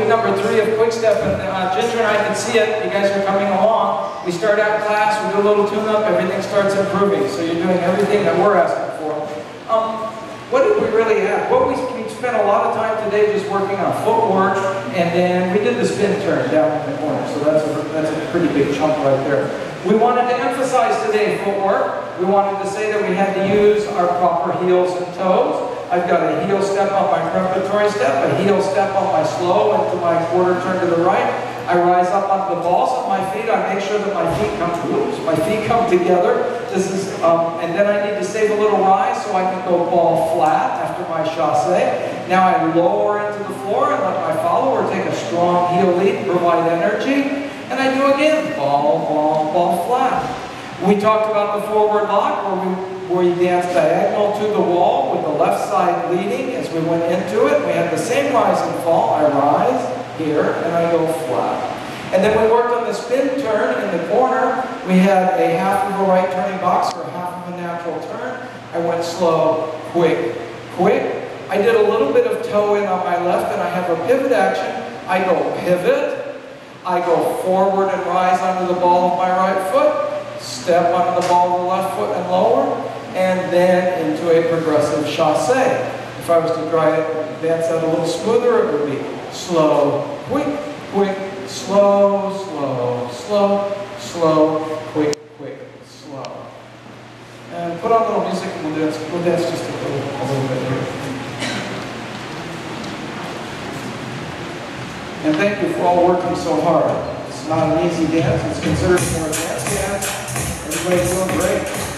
number 3 of quick step, and Ginger and I can see it. You guys are coming along. We start out class, we do a little tune-up, everything starts improving. So you're doing everything that we're asking for. What did we really have? Well, we spent a lot of time today just working on footwork, and then we did the spin turn down in the corner. So that's a pretty big chunk right there. We wanted to emphasize today footwork. We wanted to say that we had to use our proper heels and toes. I've got a heel step on my preparatory step, a heel step on my slow into my quarter turn to the right. I rise up onto the balls of my feet. I make sure that my feet come together. This is, and then I need to save a little rise so I can go ball flat after my chasse. Now I lower into the floor and let my follower take a strong heel lead, provide energy. And I do again, ball, ball, ball flat. We talked about the forward lock where we danced diagonal to the wall with the left side leading as we went into it. We had the same rise and fall. I rise here and I go flat. And then we worked on the spin turn in the corner. We had a half of a right turning box or half of a natural turn. I went slow, quick, quick. I did a little bit of toe in on my left and I have a pivot action. I go pivot. I go forward and rise onto the ball of my right foot, step onto the ball of the left foot and lower, and then into a progressive chasse. If I was to try it and advance that a little smoother, it would be slow, quick, quick, slow, slow, slow, slow, quick, quick, slow. And put on a little music and we'll dance just a little bit here. And thank you for all working so hard. It's not an easy dance. It's considered more advanced dance. Everybody's doing great.